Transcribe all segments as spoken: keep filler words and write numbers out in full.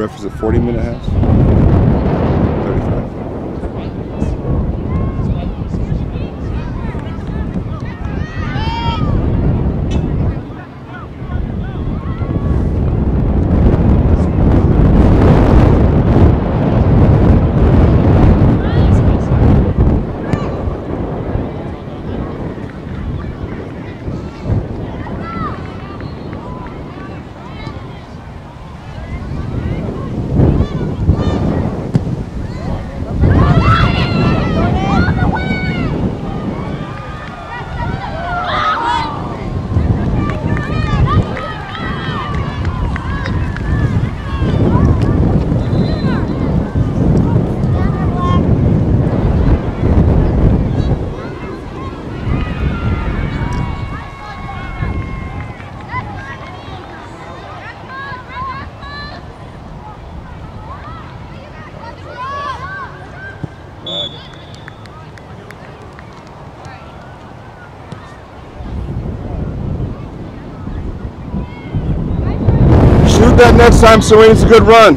if it's a forty minute half. thirty-five. Shoot that next time, Serene. It's a good run.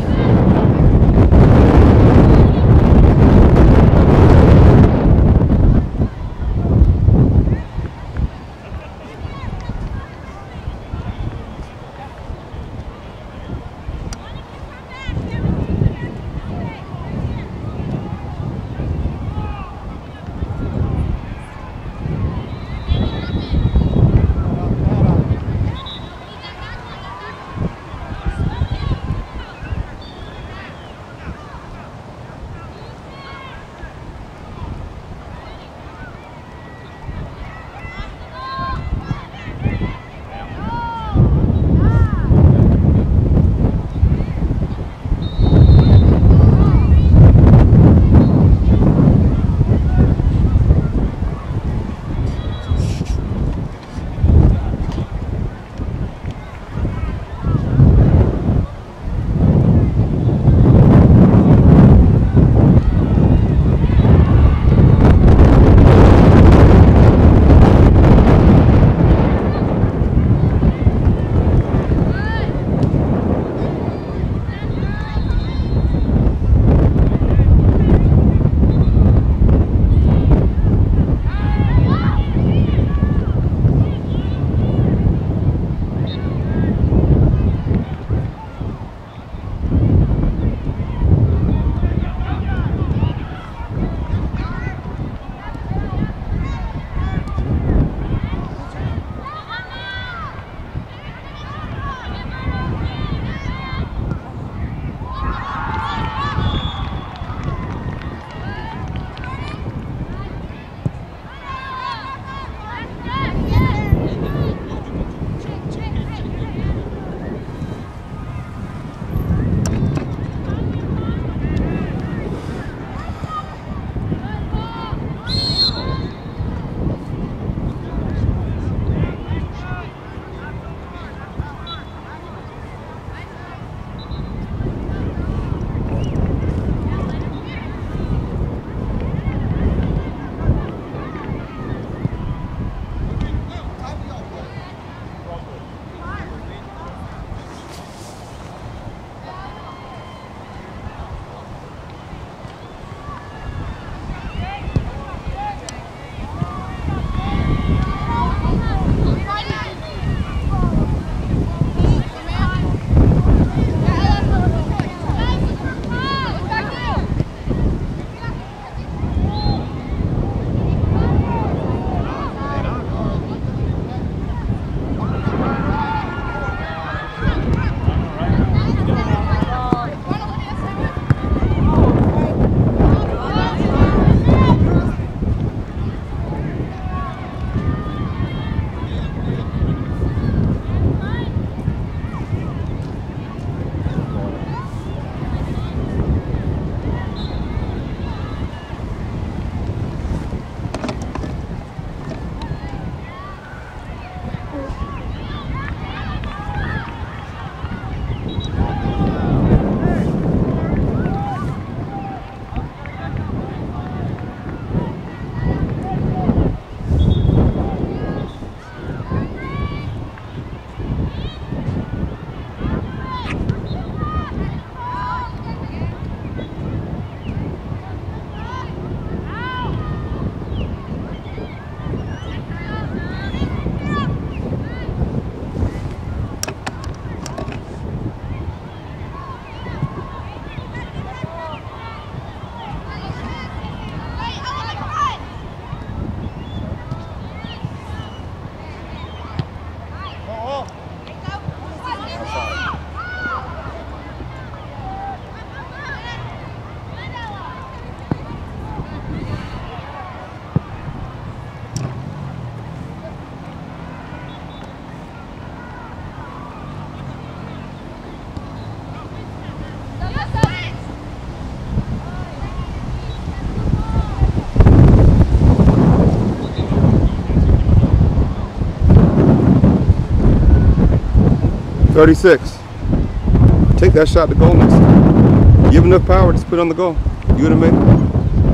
thirty-six. Take that shot to goal next time. You have enough power, just put it on the goal. You would have made it.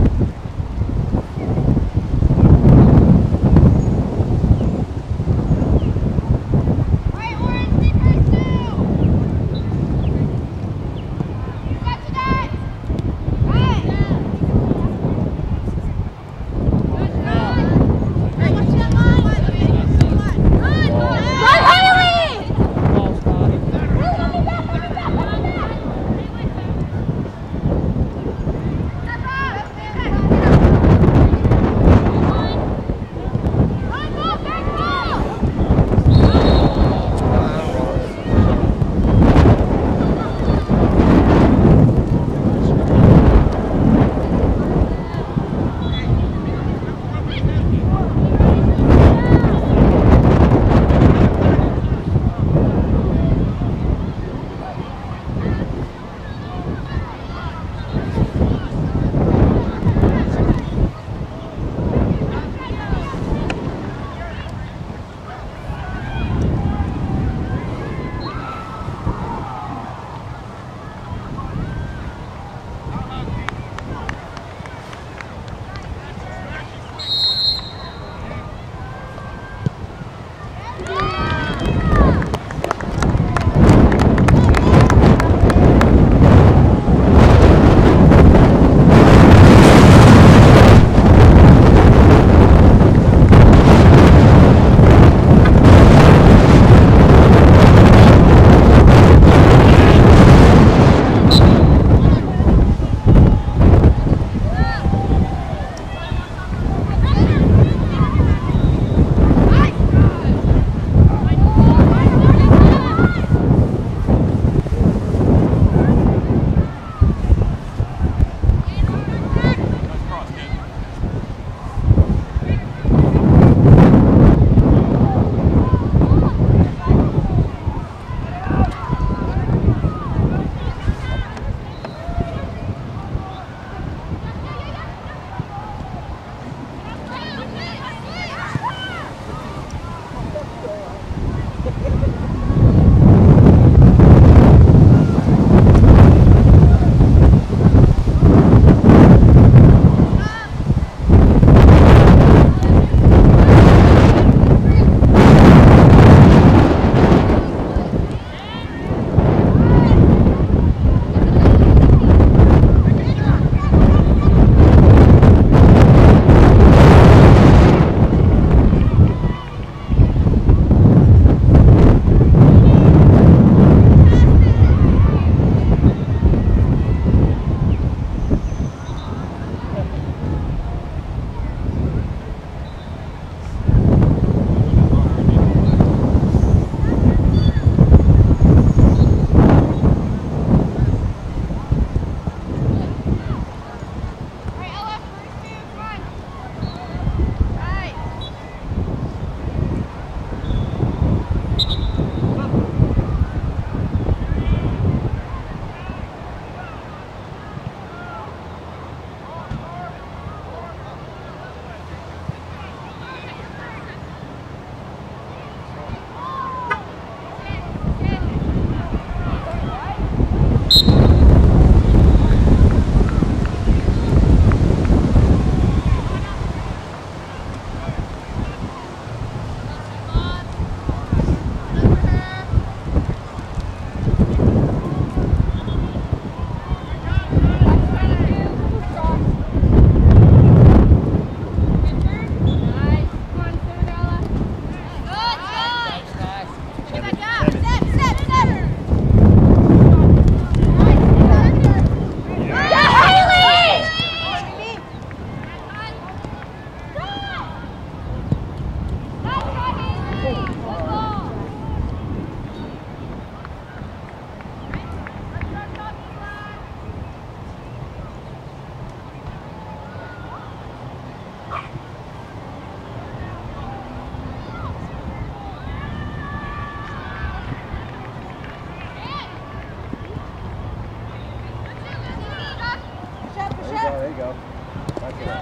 There you go. That's it.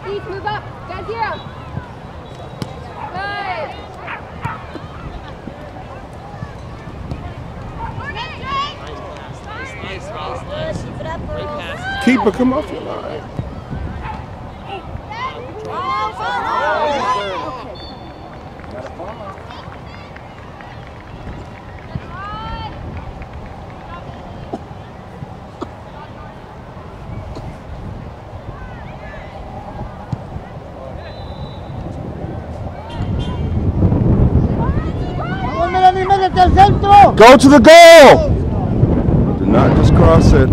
East, move up. Got zero. Good. Nice, nice, nice. Keep it up, great pass. Keeper, come off your line. Go to the goal! Do not just cross it.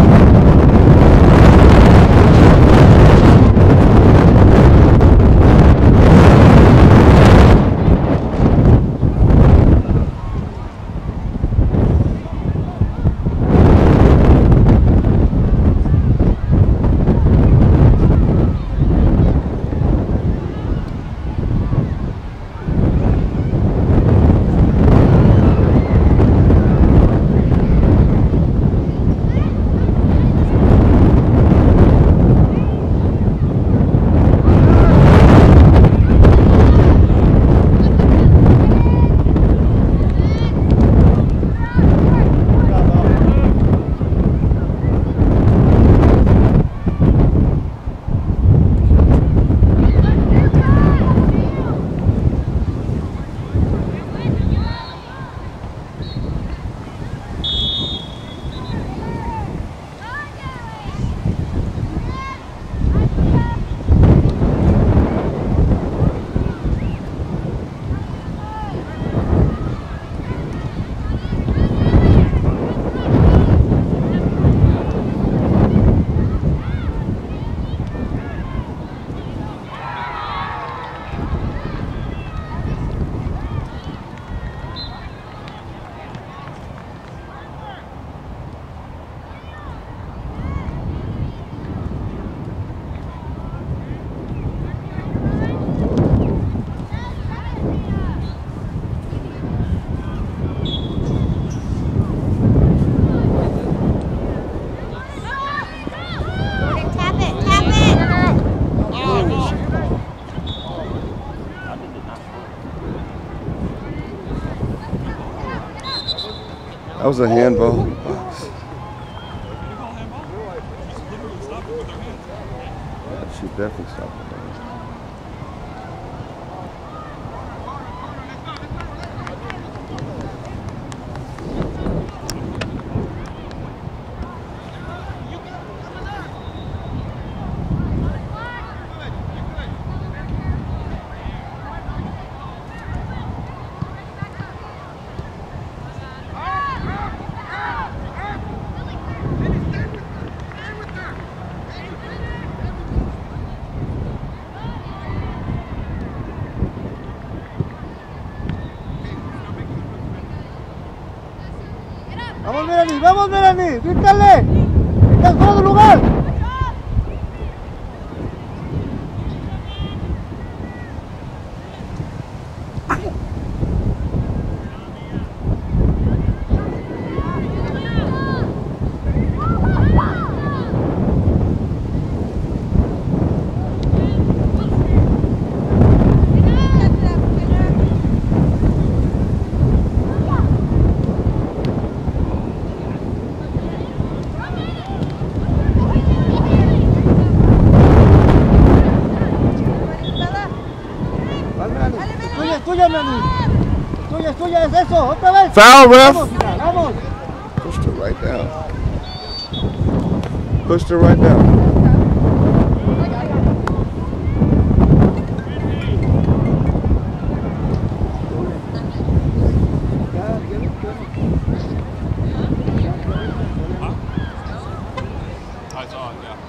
That was a handball. That should definitely stop it. Vamos, Melanie, vamos, Melanie, grítale. Estás fuera de lugar. Tuya, Melanie. Tuya, tuya, es eso, otra vez. Foul, ref. Vamos, vamos. Pushed her right down. Pushed her right down. I saw it, yeah.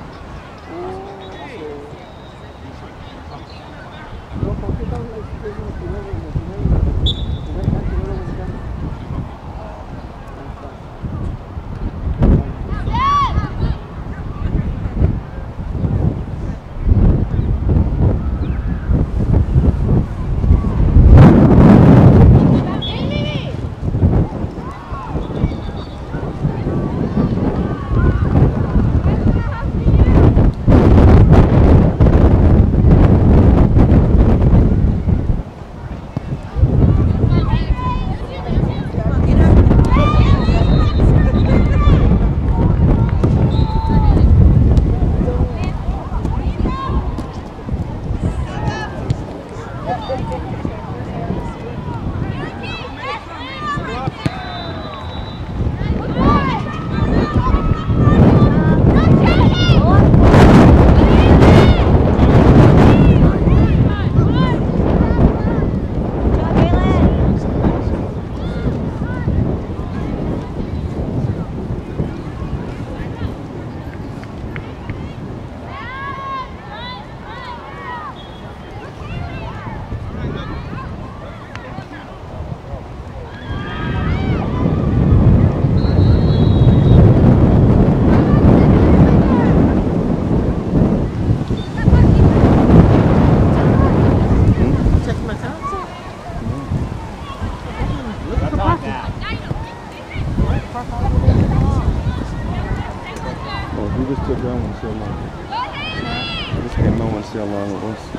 want to see how long. I just came on and see how long it was.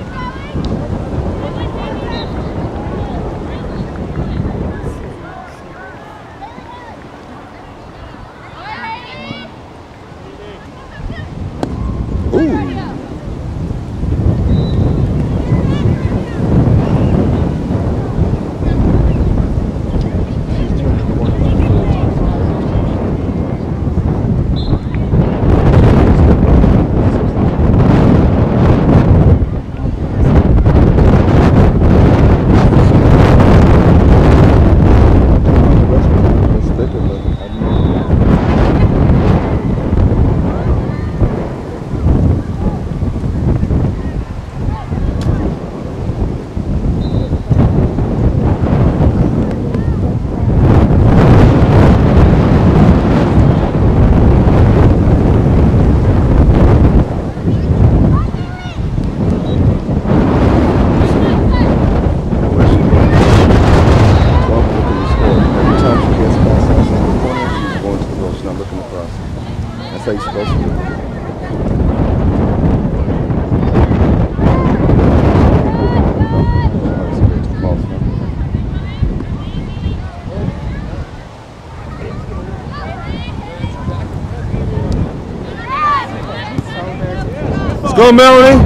Go, Melanie.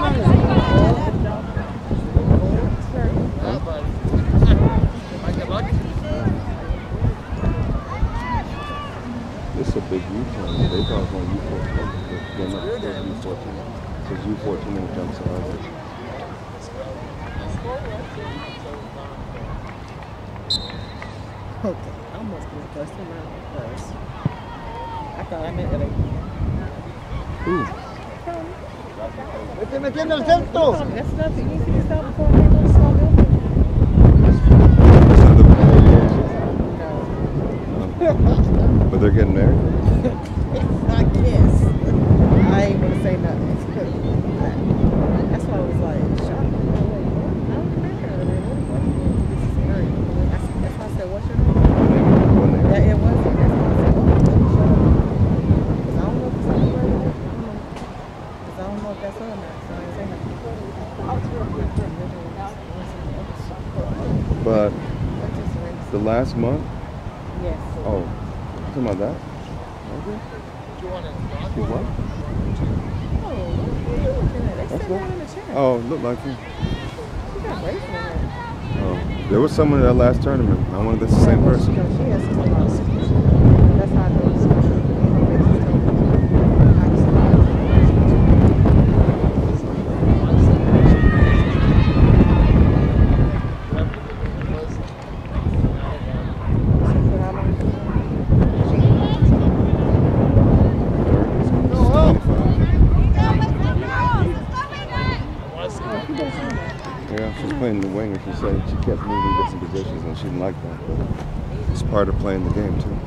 This is a big U-turn. They thought it was on U fourteen. They're not U fourteen. It says U fourteen and jumps out. Okay, I must have cussed him out first. I thought I meant that. Ooh. Vete metiendo el centro. That's nothing. You can stop before they go slow down. No. But they're getting married? I guess. I ain't gonna say nothing. That's why I was like, shocked. I don't remember. This is great. That's why I said, what's your name? Yeah, it wasn't. That's why I said, oh, let me shut up. Because I don't know if it's on the radio. Because I don't know if that's on there. So I ain't saying nothing. But the last month? Yes. Oh, talking about that? Okay. You want to You what? Oh, what are you looking at? They That's sit what? down in the chair. Oh, look like you. You got bracelet on. Oh, there was someone in that last tournament. I wonder if that's the same person. She has some lost. That's how I know it's playing the wing, and she said she kept moving different positions and she didn't like that, but it's part of playing the game too.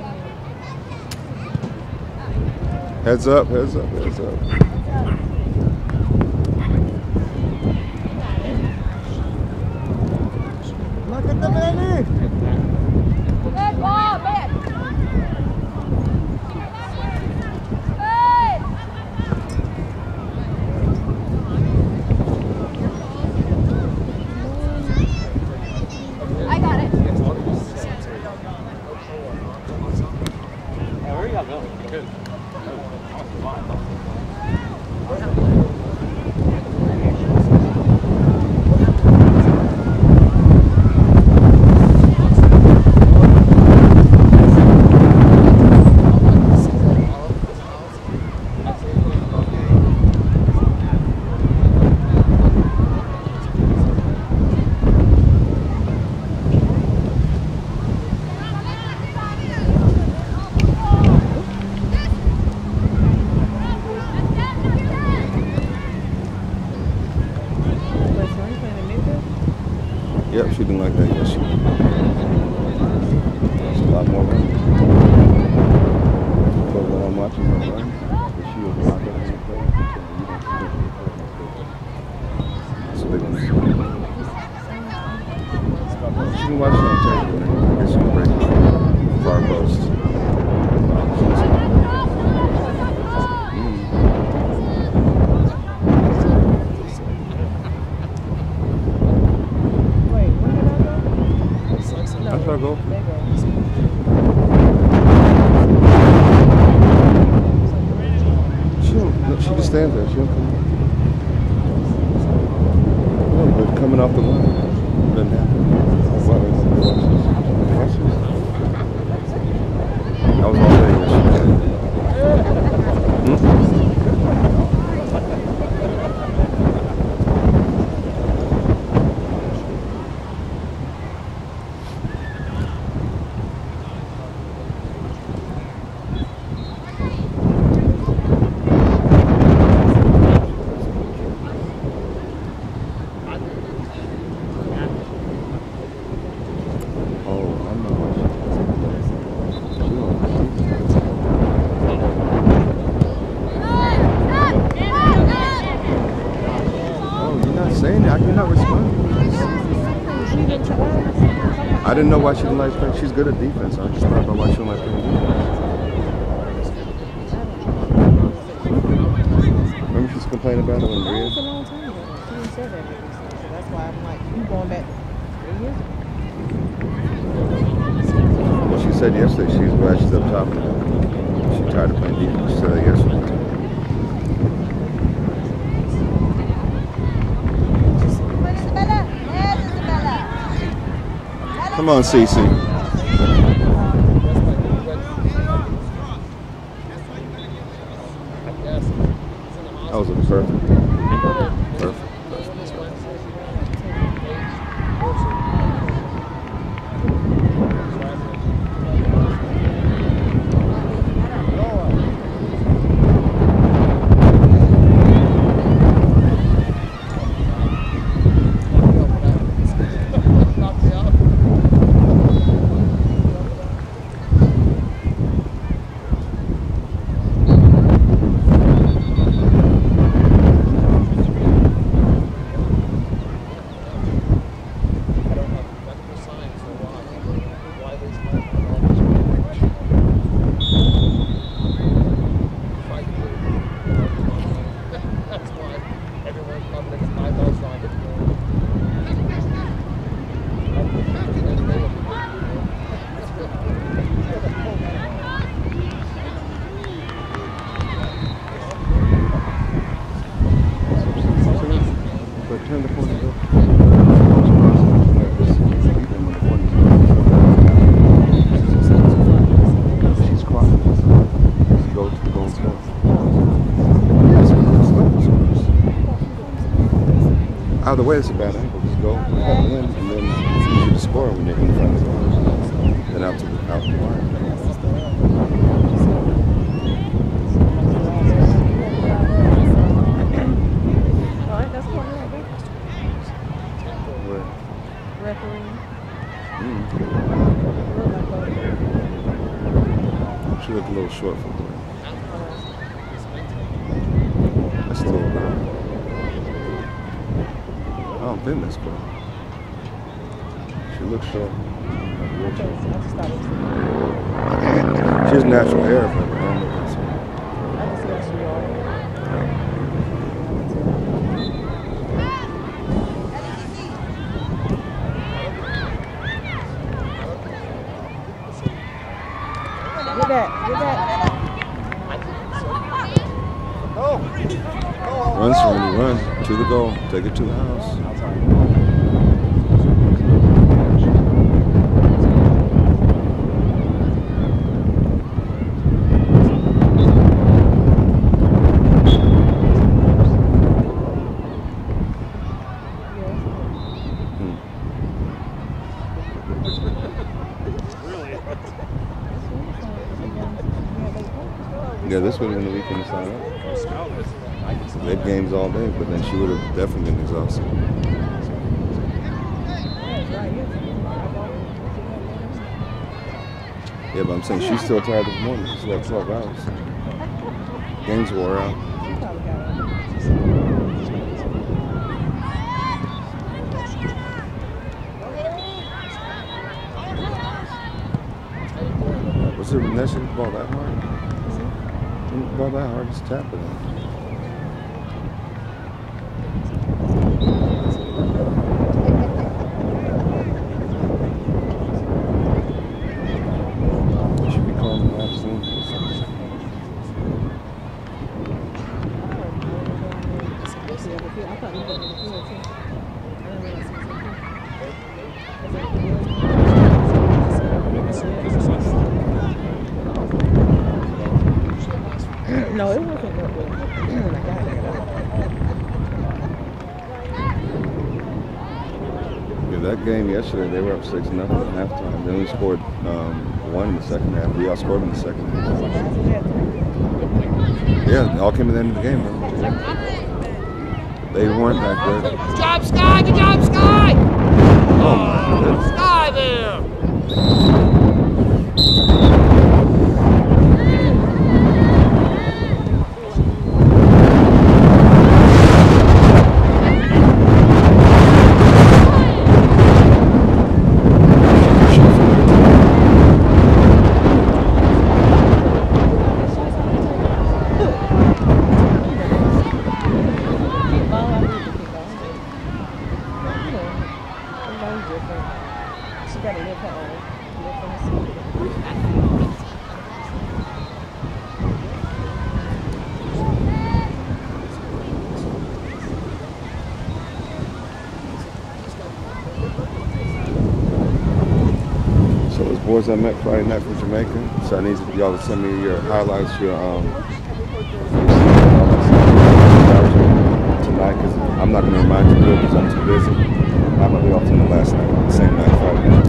Heads up, heads up, heads up. Good ball, man. I got it. Where y'all going? Good. Yep, she didn't like that. Yes, she did. There's a lot more running. But when I'm watching her run, she will block it and play. It's a big one. She can watch it on tape, but I guess she can break it. Far post. her go. There you go. She don't, no, she just stands there. She don't come. No, but coming off the line. Doesn't happen. Well, that was all day yesterday. Hmm? I didn't know why she didn't like playing. She's good at defense. I just thought about why she didn't like playing defense. Remember she's complaining about it when That Maria? was a long time ago. She didn't say that every so that's why I'm like, you going back three years ago. Well, she said yesterday she's glad she's up top now. She's tired of playing defense. She said that yesterday. Come on, Cece. That was a perfect. Perfect. Turn the corner, go. She's quiet. She goes to the goal. Either way, it's a bad angle. Just go, cut it in, and then it's easy to score when you're in front of the goal. Then out to the out the line. She looked a little short for her. That's still around. I don't think that's good. She looks short. She has natural hair, but I don't know if that's her. Get that, get that. Run, Serenity, run to the goal. Take it to the house. Yeah, this would have been the weekend to sign up. They had games all day, but then she would have definitely been exhausted. Yeah, but I'm saying she's still tired this morning. She slept twelve hours. Games wore out. Was it necessary to ball that hard? Didn't ball that hard, just tap it on. field. I thought we were in the field too. I didn't realize it was in the field. No, it wasn't that good. Yeah, that game yesterday, they were up six nothing at halftime. They only scored um, one in the second half. We all scored in the second half. Yeah, it all came at the end of the game, though. They weren't that good. Good job, Sky! Good job, Sky! Oh, my goodness. Sky there! Boys I met Friday night from Jamaica, so I need y'all to send me your highlights, your um tonight, because I'm not going to remind you because I'm too busy. I'm going to be off to the last night, the same night Friday night.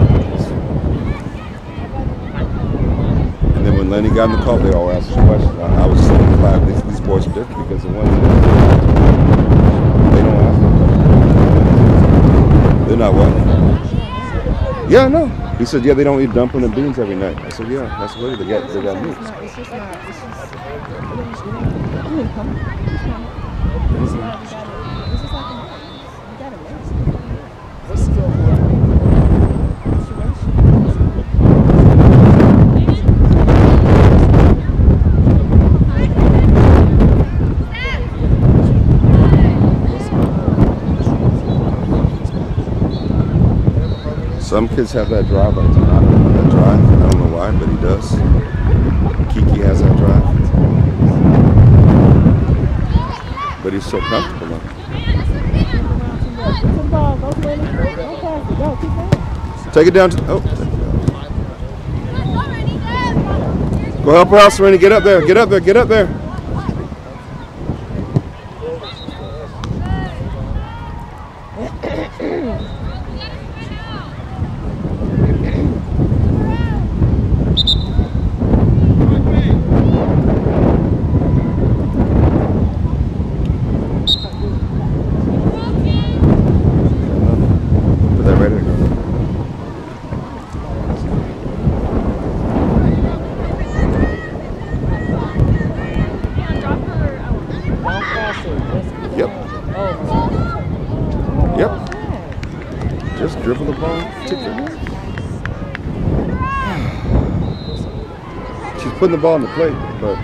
And then when Lenny got in the call, they all asked us questions. I, I was so glad these, these boys are different because the ones that they don't ask them. They're not what? Yeah, no. He said, yeah, they don't eat dumpling and beans every night. I said, yeah, that's what they got. They got meat. It's just not. It's just. You didn't come. It's just like a you got to mix. What's the Some kids have that drive like Hernando, that drive. I don't know why, but he does. Kiki has that drive. But he's so comfortable now. Take it down to, oh. Go help her out, Serena. Get up there, get up there, get up there. Dribble the ball, tick it. She's putting the ball on the plate, but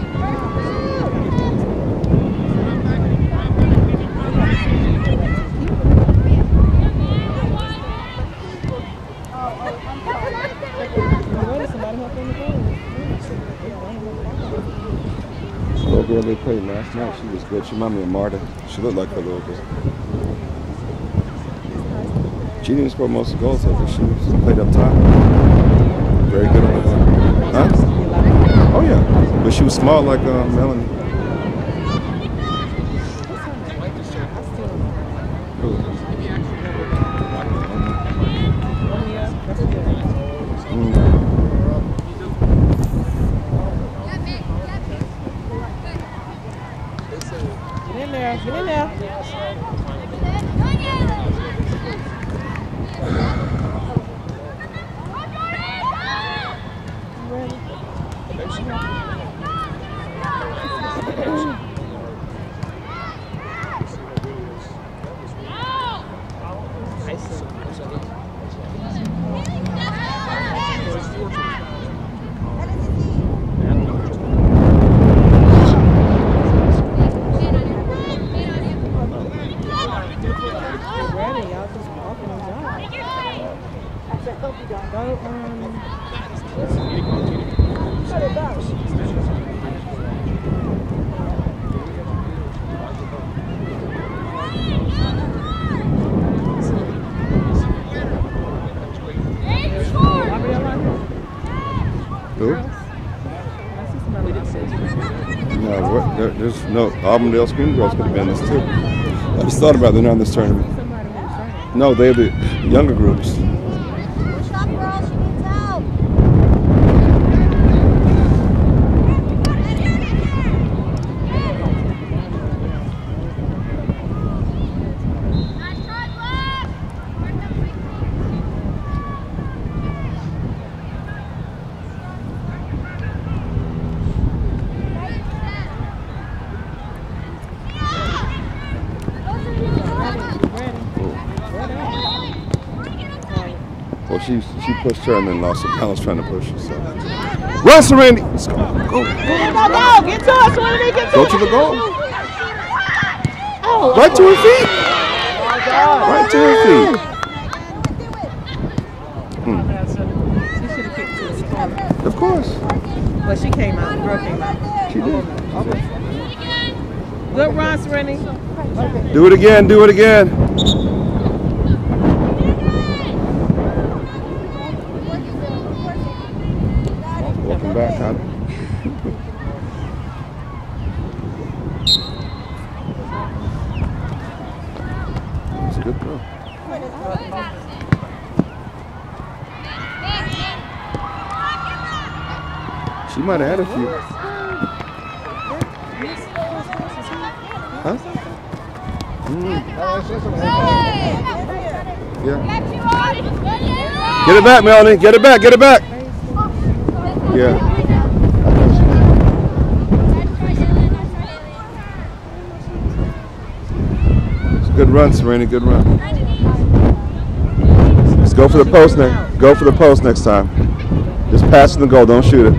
the little girl they played last night, she was good. She reminded me of Marta. She looked like her little girl. She didn't score most of the goals, though, but she was played up top. Very good on the ball. Huh? Oh, yeah. But she was small like uh, Melanie. Mm. Get in there, get in there. No, Auburndale Screen Girls could have been this too. I just thought about it. They're not in this tournament. No, they're the younger groups. Push up, girl. She needs help. Well, she she pushed her and then lost her balance trying to push her. So. Run, Serenity! Let's go. Go. Go, go, get to us, Serenity, get to Go us. to the goal. Oh, Right to her feet. Right to her feet. Hmm. She should have kicked to us. Of course. But she came out, the girl came out. She did. Good run, Serenity. Do it again. Do it again. Welcome back, huh? It's a good throw. She might have had a few. Huh? Mm. Yeah. Get it back, Melanie. Get it back. Get it back. Yeah. It's a good run, Serena. Good run. Let's go for the post next. Go for the post next time. Just pass the goal. Don't shoot it.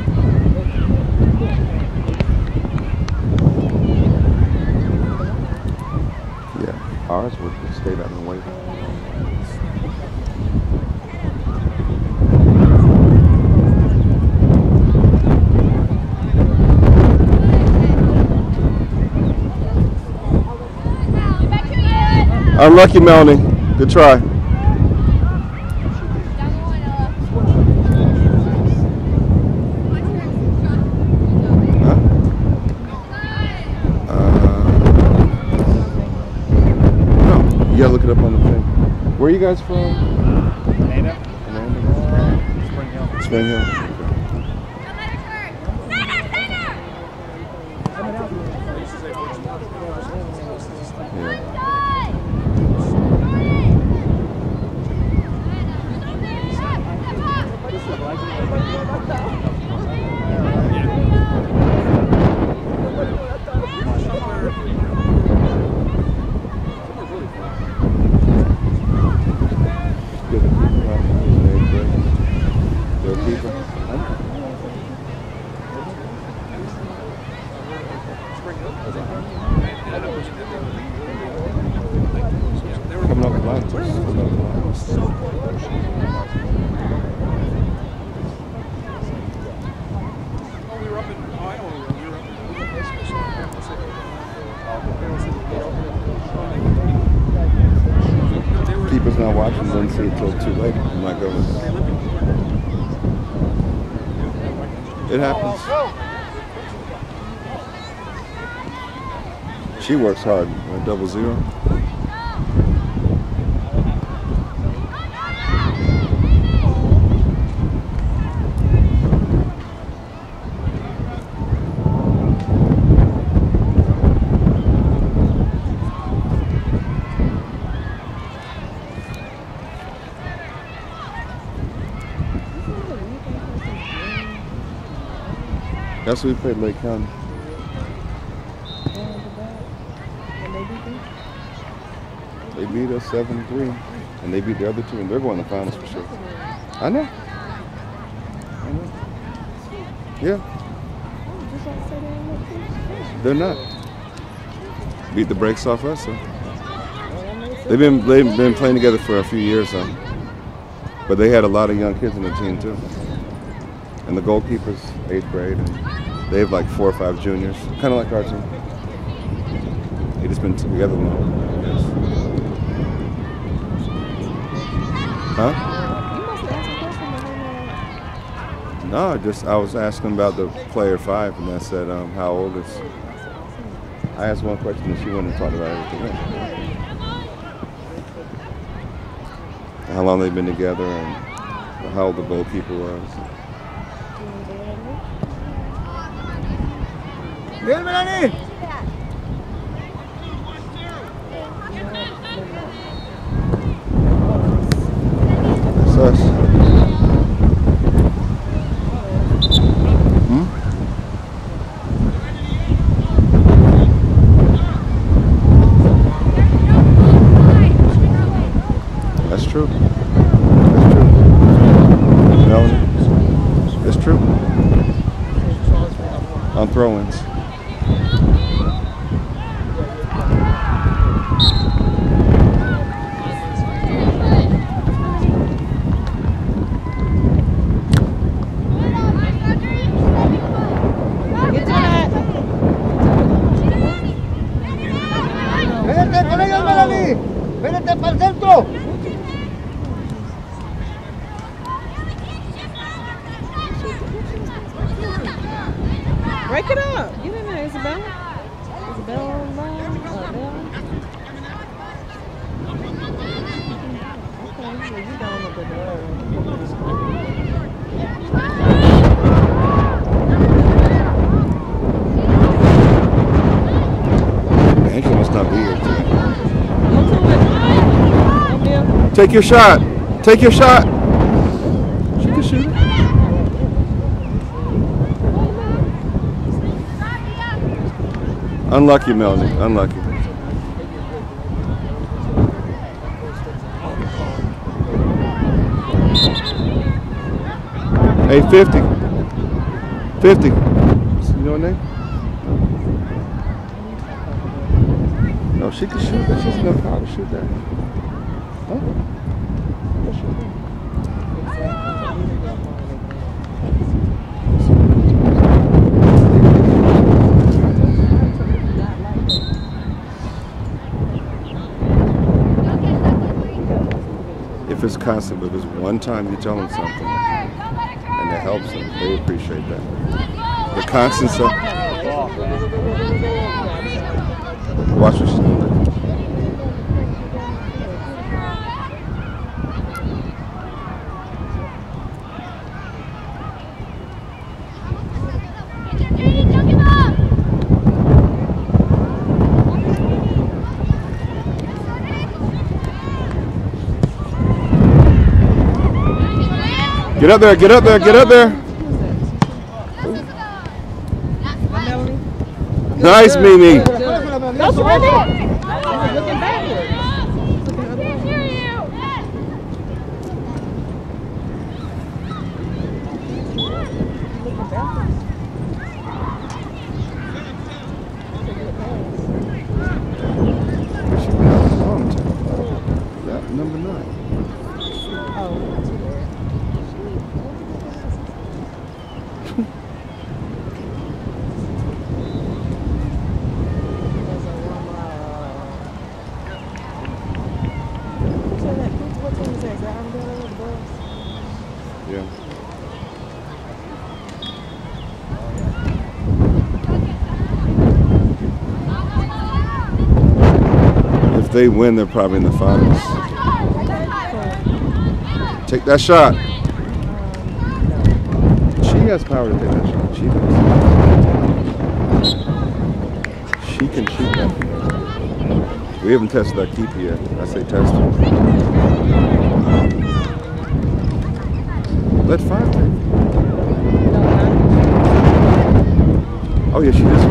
Yeah. Ours would stay out and wait. Unlucky, Melanie. Good try. Huh? Uh, no, you gotta look it up on the thing. Where are you guys from? Hernando. Hernando? Spring Hill. Spring Hill. Yeah. Coming up the line. People's not watching, didn't see it till too late. I'm not going. It happens. She works hard. A double zero. That's what we played Lake County. They beat us seven three, and they beat the other two, and they're going to the finals for sure. I know. I know. Yeah. They're not. Beat the brakes off us. So. They've been they've been playing together for a few years, so. But they had a lot of young kids in the team too. And the goalkeeper's eighth grade, and they have like four or five juniors, kind of like our team. They just been together long. Yes. Huh? No, just I was asking about the player five, and I said, um, how old is? I asked one question and she went and talked about everything else. How long they've been together and how old the goalkeeper was. Bien, Melanie. That's us. Hmm? That's true. That's true. Melanie, it's true. On throw-ins. Vete con ellos, Melanie. Vete para el centro. Break it up. Get in there, Isabella. Isabella on the line. Uh, Bella. Okay, well, you down up there. Man, she must not be here today. Go to it. Go, Bill. Take your shot. Take your shot. She can shoot it. Unlucky, Melanie. Unlucky. Hey, fifty. fifty. You know her name? No, she can shoot that. She has enough power to shoot that. Huh? What's she doing? If it's constant, but if it's one time you tell them something and it helps them, they appreciate that. The constant stuff. Watch what she's doing. Get up there, get up there, get up there. Nice, Mimi. That's right there. Looking backwards. That number nine. Yeah. If they win, they're probably in the finals. Take that shot. She has power to take that shot. She does. She can shoot that. We haven't tested that keeper yet. I say test it. Let five take. Oh yeah, she does.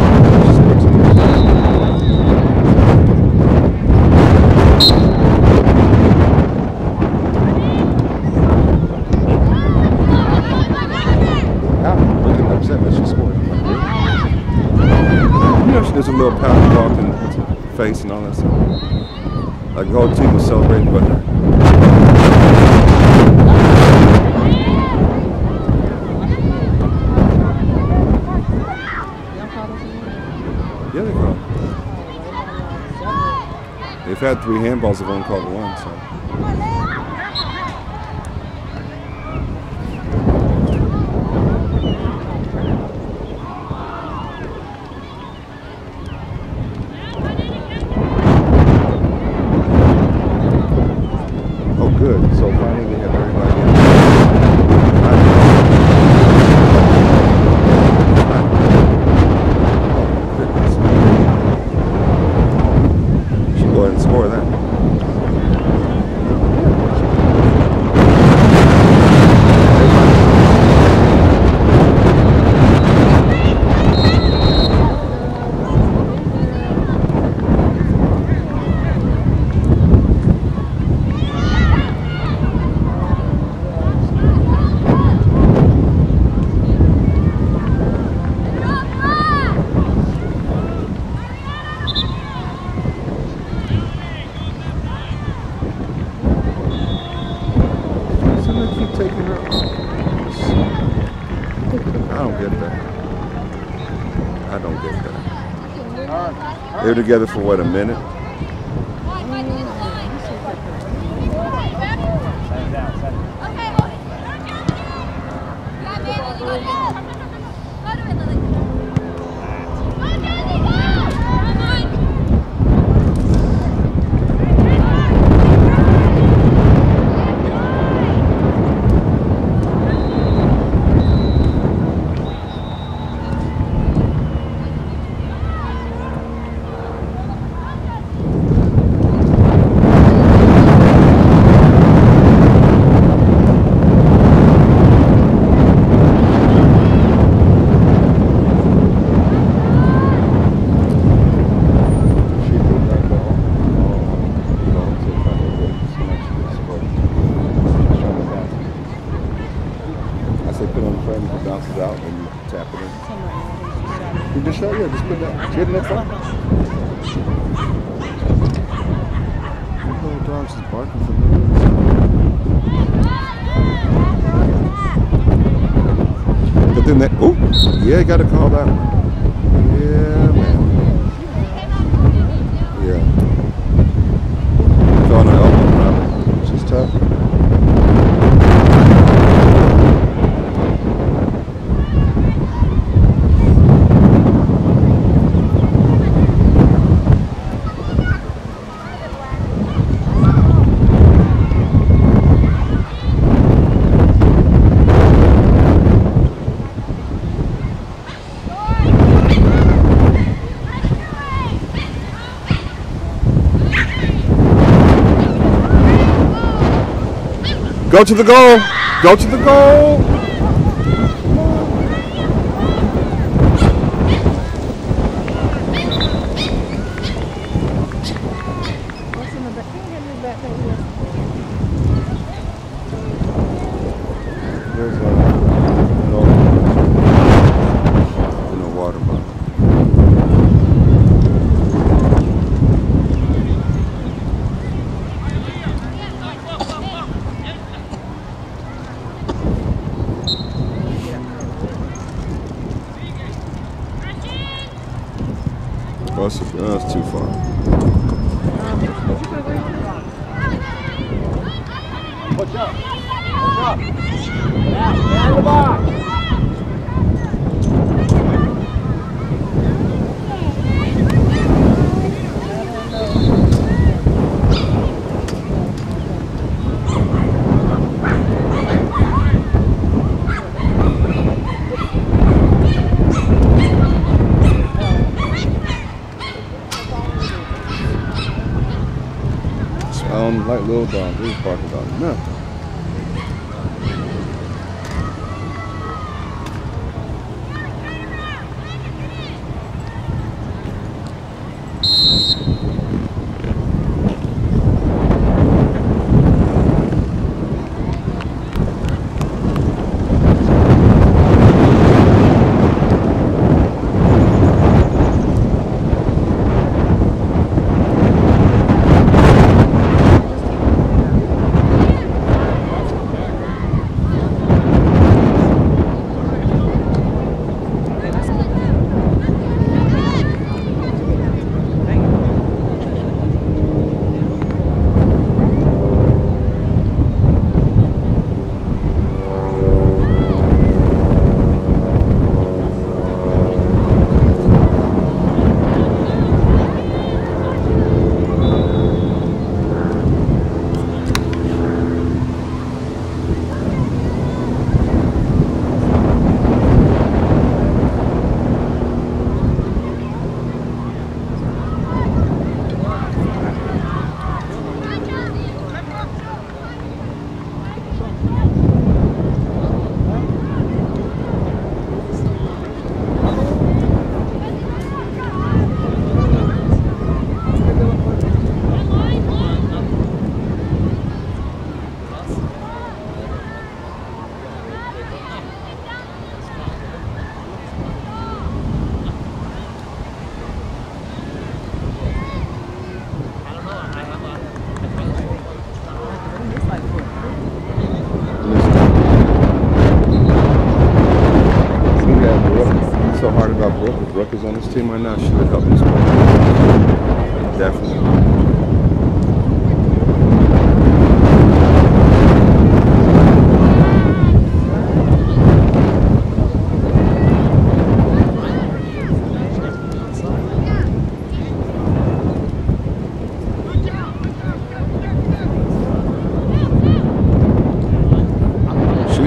There's a little pound walk in her face and all that stuff. Like the whole team was celebrating but her. Yeah, they call. They've had three handballs, they've only called one, so. They were together for what, a minute? Bounces out and you tap it in. You just show you, just put that. See it in that phone? Little dog's just barking for me. But then that, oh, yeah, you got to call that one. Yeah, man. Yeah. Fell on her elbow, probably. She's tough. Go to the goal. Go to the goal. There's a no, no water bottle. That's, that's too far. Watch out! Watch out! Down the box! I don't like little dogs. They bark about nothing. So hard about Brooke. If Brooke is on this team right now, she would help me score.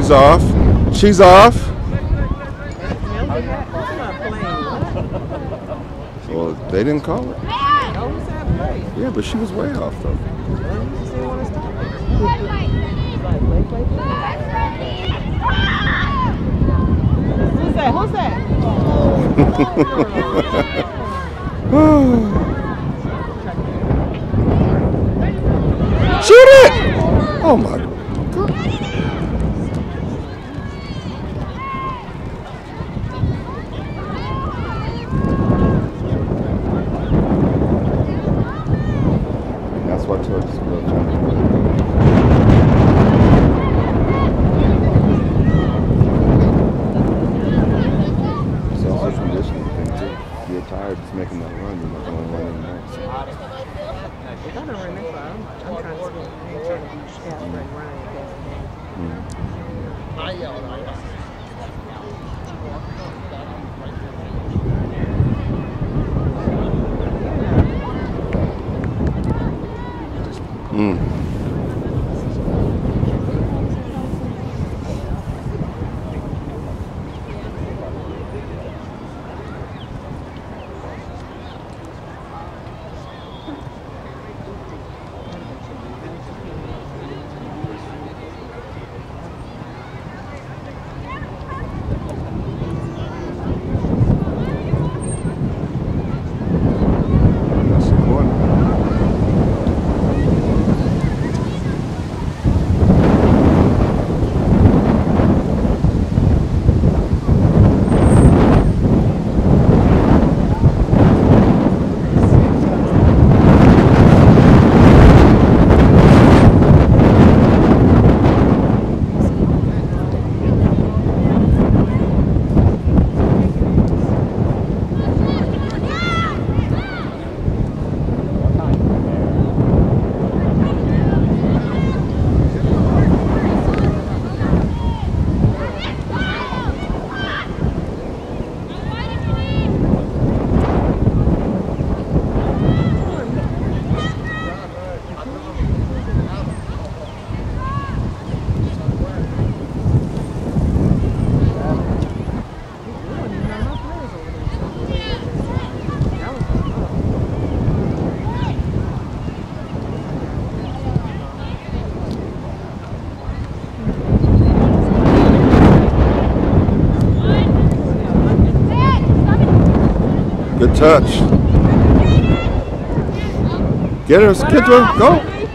She's off. She's off. Well, they didn't call it. Yeah, but she was way off though. Who's that? Who's that? Shoot it! Oh my God. That's why I told you to go trying to It's also a conditioning thing too. If you're tired just making that run, you're not going to run anymore. So. I don't remember. I'm, I'm trying to see. I'm trying to be half right running. Mm. Good touch. Get her, get her, go.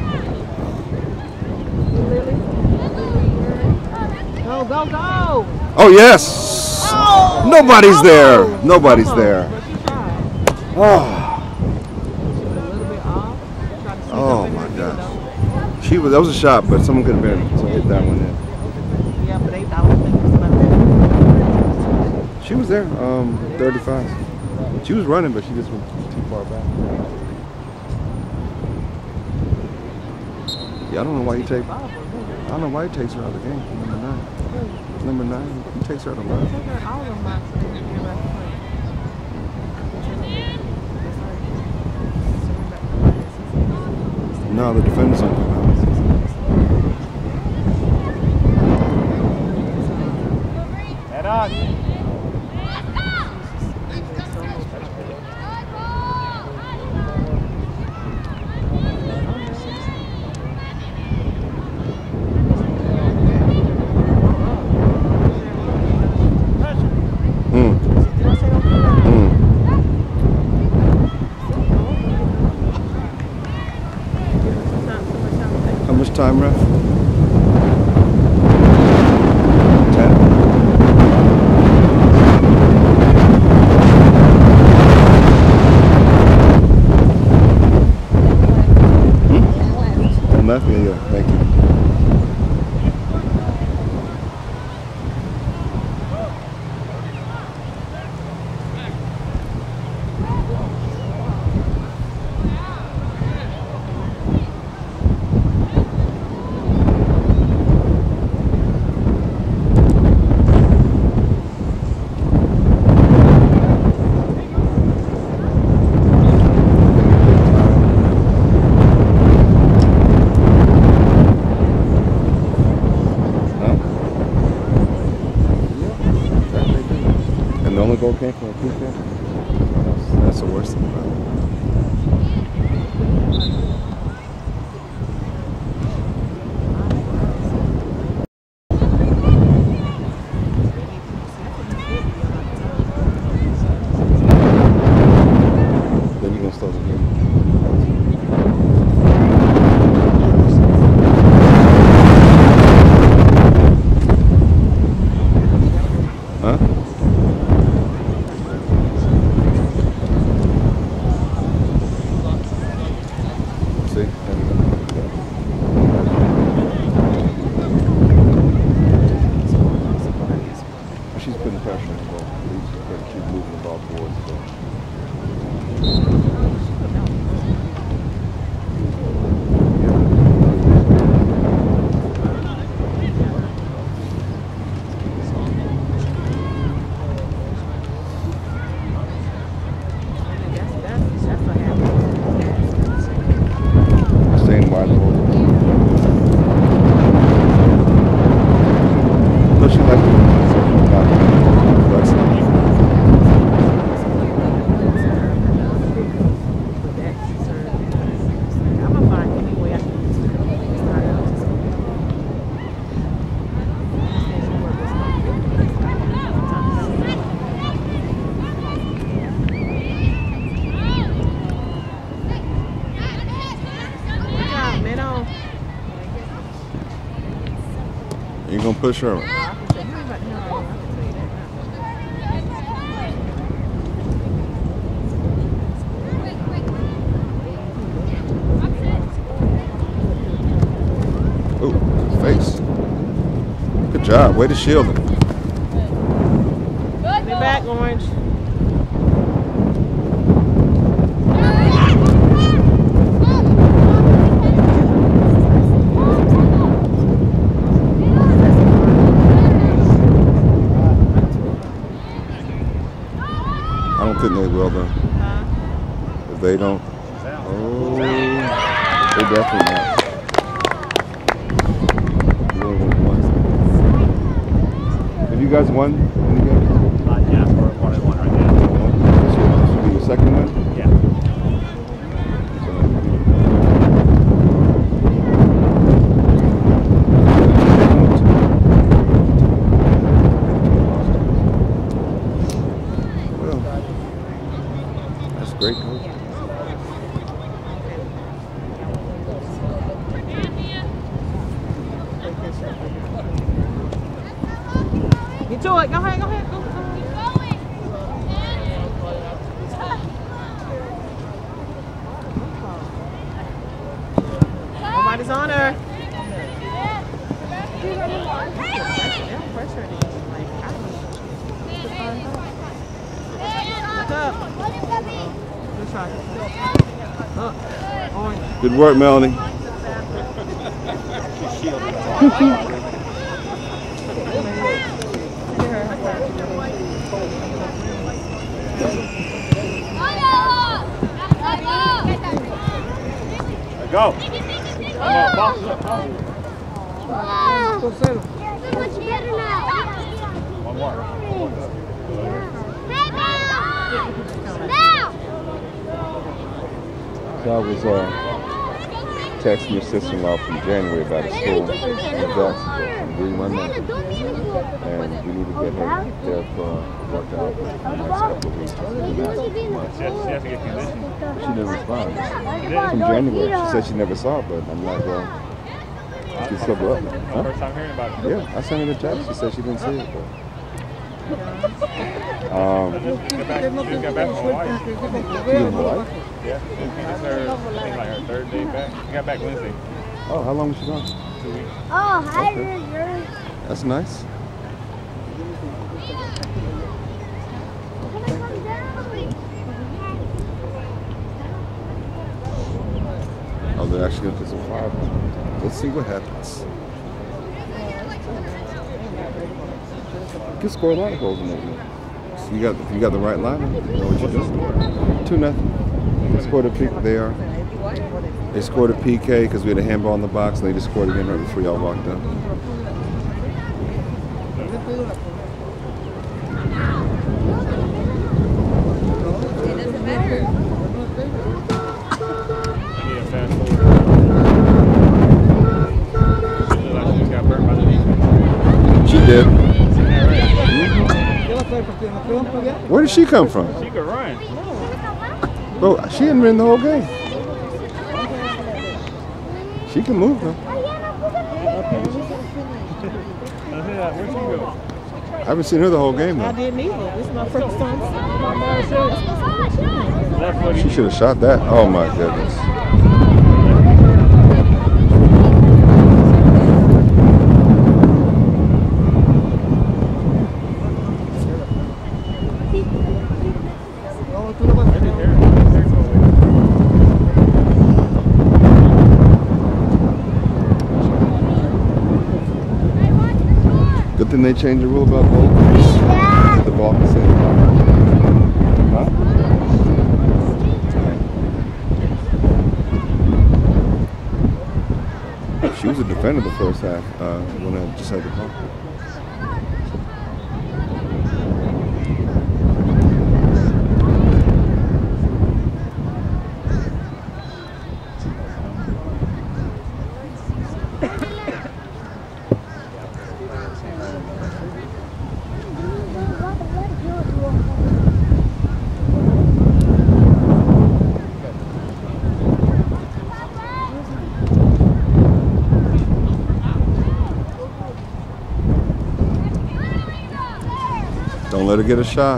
Go, go, go. Oh, yes. Oh, Nobody's there. almost. Nobody's Almost, there. but she tried. Oh, She was a little bit off. Tried to sneak oh up in my there, gosh. She was, that was a shot, but someone could have been to hit that one in. though. Yeah, but they thought it was somebody there. She was there, um, thirty-five. She was running, but she just went too far back. Yeah, I don't know why you take. I don't know why he takes her out of the game. Number nine. Number nine. He takes her out of the line. All of them out to the No, the defenders don't come out. Head on. Time, ref? Ten. Hmm? Ten left? Yeah, yeah. Thank you. goal came from a P K. That's, that's the worst thing about it. Then you're gonna start the game. Huh? See? She's putting pressure on the ball. She's moving the ball towards the ball. Staying wide the whole time. But she likes it. You gonna push her? Ooh, face. Good job. Way to shield him. Get back, Orange. I don't think they will though. Huh? If they don't, oh, they definitely not. Have you guys won any games? Uh, yeah, we're one and one right now. This will be your second win? Yeah. Well, that's great, coach. Get to it. Go ahead. Go ahead. Go, go. Nobody's on her. Look up. Good try. Up. On. Good work, Melanie. Go. Come on, box it up. Go center. You're much better now. One more. Hey, now! So I was uh, texting your sister-in-law from January about a school in Jackson, doing my number. And we need to get her there for workout for the next couple of weeks. She has, she has to get conditioned. She never responded. From January, she said she never saw it, but I'm like, well, she's still up. Huh? First time hearing about it. Yeah, I sent her the text. She said she didn't see it, but. Um, She just got back, she just got back from Hawaii. she in Hawaii? Yeah. This is her, I think like her third day back. She got back Wednesday. Oh, how long was she gone? Two weeks. Oh, hi, Okay. River. That's nice. Oh, they're actually going to put some fire. Let's see what happens. You can score a lot of goals in that game. So you got, if you got the right line, you know what you're doing. Two nothing. They scored a P K. They are. They scored a P K because we had a handball in the box, and they just scored again right before y'all walked up. did. Where did she come from? She could run. Bro, she hadn't been the whole game. She can move though. Where'd she go? I haven't seen her the whole game I though. didn't either. This is my first time. Left foot. She should have shot that. Oh my goodness. Good thing they changed the rule about goalkeepers. The ball can stay in the ball. Huh? She was a defender the first half uh, when I just had the ball. Don't let her get a shot.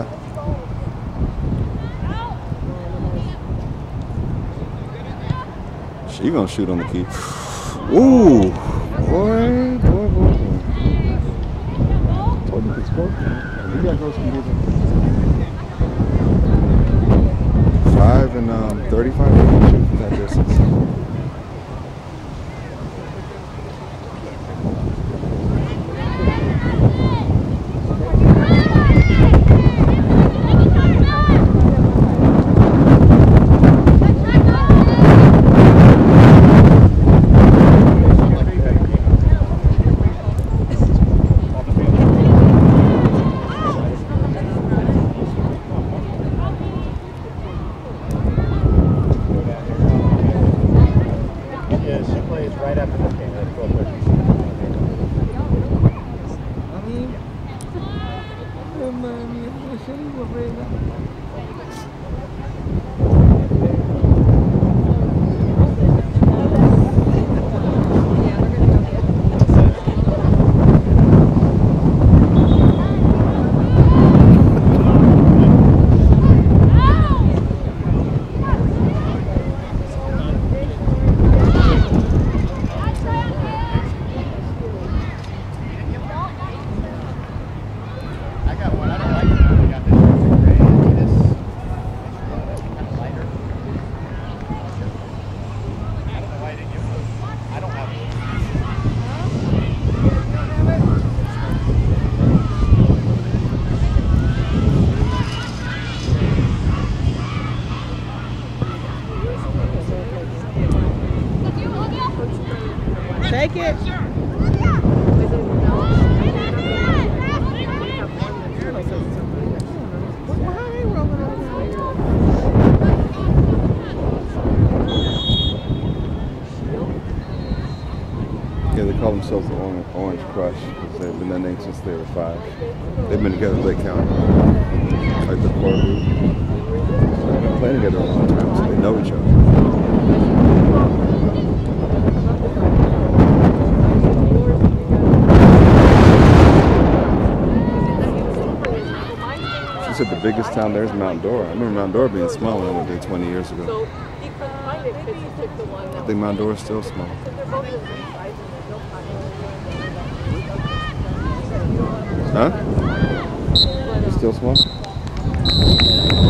She gonna shoot on the key. Ooh, boy, boy, boy, boy. Told you could score. We got girls can do that. Five and um, thirty-five. They can shoot from that distance. Take it. Yeah, they call themselves the Orange, Orange Crush because they've been that name since they were five. They've been together in Lake County, like the core group. They've been playing together a long time, so they know each other. She said the biggest town there is Mount Dora. I remember Mount Dora being small when I went there twenty years ago. I think Mount Dora is still small. Huh? It's still small?